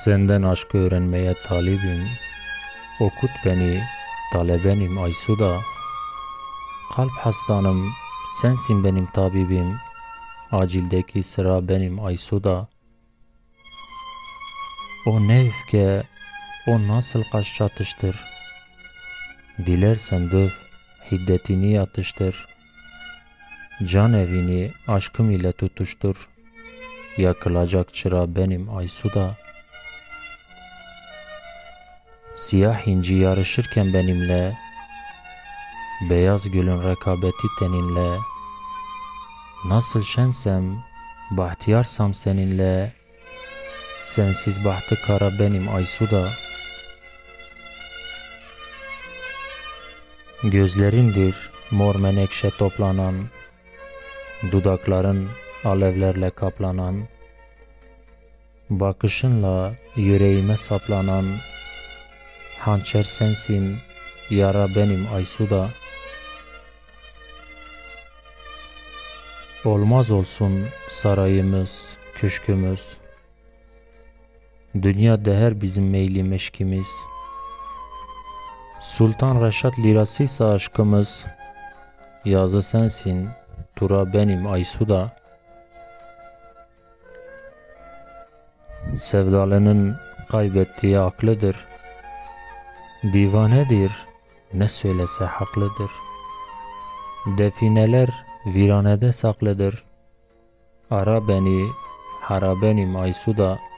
Senden aşk öğrenmeye talibim. Okut beni, talebenim Aysuda. Kalp hastanım, sensin benim tabibim. Acildeki sıra benim Aysuda. O ne öfke, o nasıl kaş çatıştır. Dilersen döv, hiddetini yatıştır. Can evini aşkım ile tutuştur. Yakılacak çıra benim Aysuda. Siyah inci yarışırken benimle, beyaz gülün rekabeti teninle. Nasıl şensem, bahtiyarsam seninle, sensiz bahtı kara benim Aysuda. Gözlerindir mor menekşe toplanan, dudakların alevlerle kaplanan, bakışınla yüreğime saplanan, hançer sensin, yara benim Aysuda. Olmaz olsun sarayımız, köşkümüz, dünya değer bizim meyli meşkimiz. Sultan Reşat lirasıysa aşkımız, yazı sensin, tura benim Aysuda. Sevdalının kaybettiği aklıdır, divanedir, ne söylese haklıdır. Defineler viranede saklıdır, ara beni, hara benim Aysuda.